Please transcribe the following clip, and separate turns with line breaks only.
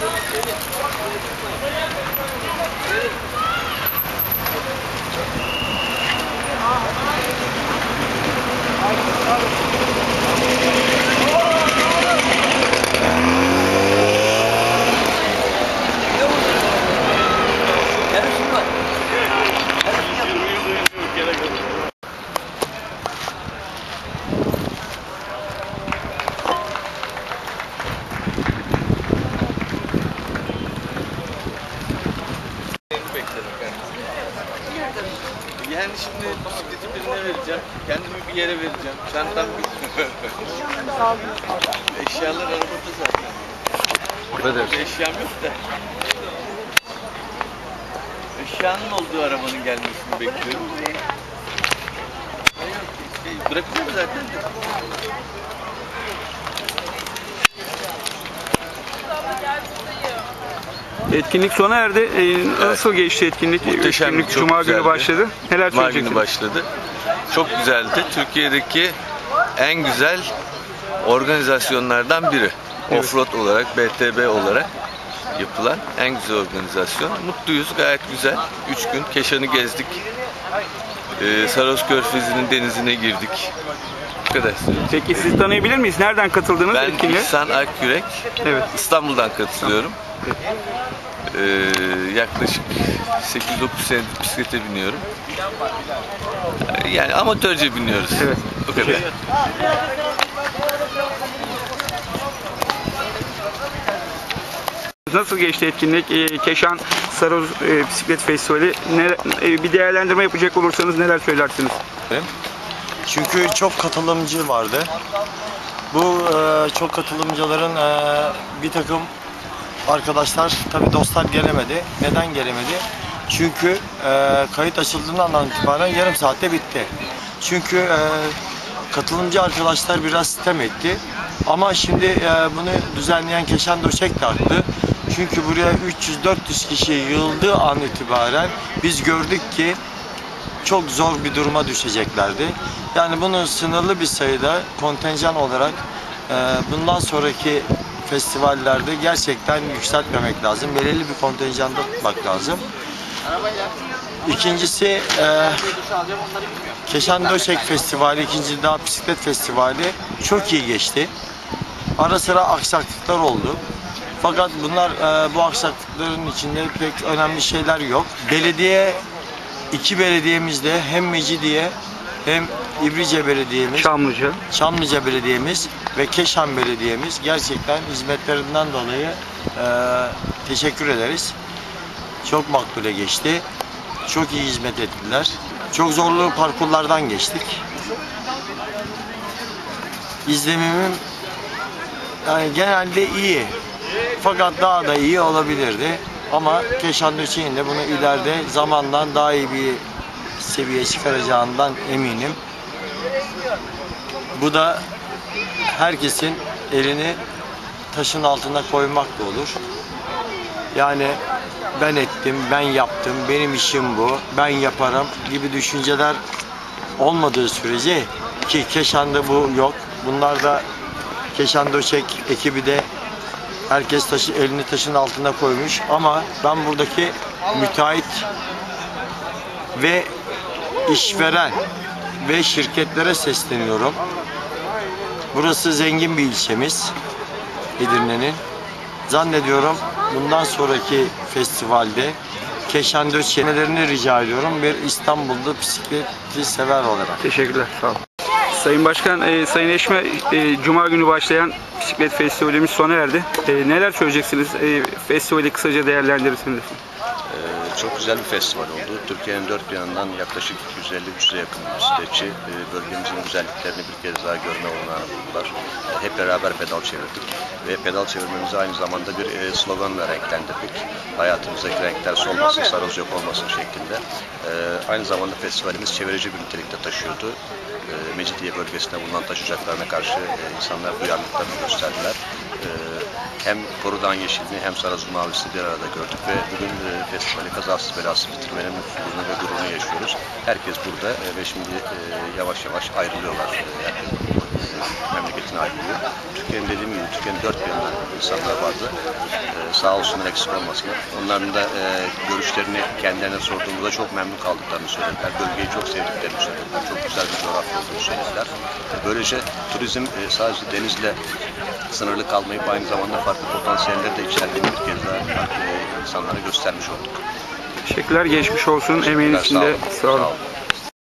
Yani şimdi bisikleti birine vereceğim, kendimi bir yere vereceğim, çantam bir... Eşyalar arabada zaten.
Orada
Eşyam yok da. Eşyanın olduğu arabanın gelmesini bekliyorum. Bırakacağım zaten de.
Etkinlik sona erdi. Nasıl geçti etkinlik?
Muhteşem,
etkinlik
çok
Cuma günü
güzeldi.
başladı. Neler
Cuma
söyleyeceksiniz?
günü başladı. Çok güzeldi. Türkiye'deki en güzel organizasyonlardan biri.
Evet.
Offroad olarak, BTB olarak yapılan en güzel organizasyon. Mutluyuz, gayet güzel. 3 gün Keşan'ı gezdik. Saros Körfezi'nin denizine girdik. Bu kadar.
Peki sizi tanıyabilir miyiz? Nereden katıldınız
Ben
etkinliğe?
İhsan Akyürek.
Evet.
İstanbul'dan katılıyorum. Yaklaşık 8-9 senedir bisiklete biniyorum. Yani amatörce biniyoruz.
Evet.
Bu kadar.
Nasıl geçti etkinlik? Keşan Saros Bisiklet Festivali. Bir değerlendirme yapacak olursanız neler söylersiniz?
Çünkü çok katılımcı vardı. Bu çok katılımcıların bir takım arkadaşlar, tabi dostlar gelemedi. Neden gelemedi? Çünkü kayıt açıldığından itibaren yarım saatte bitti. Çünkü katılımcı arkadaşlar biraz sitem etti. Ama şimdi bunu düzenleyen Keşan Döşek de haklı. Çünkü buraya 300-400 kişi yığıldığı an itibaren biz gördük ki çok zor bir duruma düşeceklerdi. Yani bunu sınırlı bir sayıda kontenjan olarak bundan sonraki festivallerde gerçekten yükseltmemek lazım. Belirli bir kontenjanda tutmak lazım. İkincisi Keşan Döşek Festivali, ikinci Dağ Bisiklet Festivali çok iyi geçti. Ara sıra aksaklıklar oldu. Fakat bunlar bu aksaklıkların içinde pek önemli şeyler yok. Belediye, iki belediyemizde hem Mecidiye hem İbrice Belediyemiz, Çamlıca Belediyemiz ve Keşan Belediyemiz gerçekten hizmetlerinden dolayı teşekkür ederiz. Çok makbule geçti. Çok iyi hizmet ettiler. Çok zorlu parkurlardan geçtik. İzlemimim yani genelde iyi. Fakat daha da iyi olabilirdi. Ama Keşan Döşek'in de bunu ileride zamandan daha iyi bir seviyeye çıkaracağından eminim. Bu da herkesin elini taşın altına koymak da olur. Yani ben ettim, ben yaptım, benim işim bu, ben yaparım gibi düşünceler olmadığı sürece, ki Keşan'da bu yok. Bunlar da Keşan Döşek ekibi de herkes elini taşın altına koymuş, ama ben buradaki müteahhit ve işveren ve şirketlere sesleniyorum. Burası zengin bir ilçemiz, Edirne'nin. Zannediyorum bundan sonraki festivalde Keşan Döşek'lerini rica ediyorum bir İstanbul'da bisikleti sever olarak.
Teşekkürler. Sağ olun. Sayın Başkan, Sayın Eşme, Cuma günü başlayan bisiklet festivalimiz sona erdi. Neler söyleyeceksiniz? Festivali kısaca değerlendirirsiniz.
Çok güzel bir festival oldu. Türkiye'nin dört bir yanından yaklaşık 250-300'e yakın bisikletçi bölgemizin güzelliklerini bir kez daha görme olanağını buldular. Hep beraber pedal çevirdik ve pedal çevirmemizi aynı zamanda bir sloganla renklendirdik. Hayatımızdaki renkler solmasın, sarhoş yok olmasın şeklinde. Aynı zamanda festivalimiz çevreci bir nitelikte taşıyordu. Mecidiye bölgesinde bulunan taş ocaklarına karşı insanlar duyarlılıklarını gösterdiler. Hem Korudan Yeşilini hem Saraz'ın Mavisi'ni bir arada gördük ve bugün festivali kazasız belasız bitirmenin mutluluğunu ve gururunu yaşıyoruz. Herkes burada ve şimdi yavaş yavaş ayrılıyorlar. Memleketine ayrılıyor. Türkiye'nin dediğim gibi Türkiye'nin dört bir yanından insanlar vardı. Sağ olsunlar, eksik olmasınlar. Onların da görüşlerini kendilerine sorduğumuzda çok memnun kaldıklarını söylediler. Bölgeyi çok sevdiklerini söylediler. Çok güzel bir coğrafya olduğunu söylediler. Böylece turizm sadece denizle sınırlı kalmayıp aynı zamanda farklı potansiyelleri de içerdiğini bir kez daha insanlara göstermiş olduk.
Teşekkürler, geçmiş olsun. Emeğin
Teşekkürler,
içinde.
sağ olun.
Sağ olun.
Sağ olun.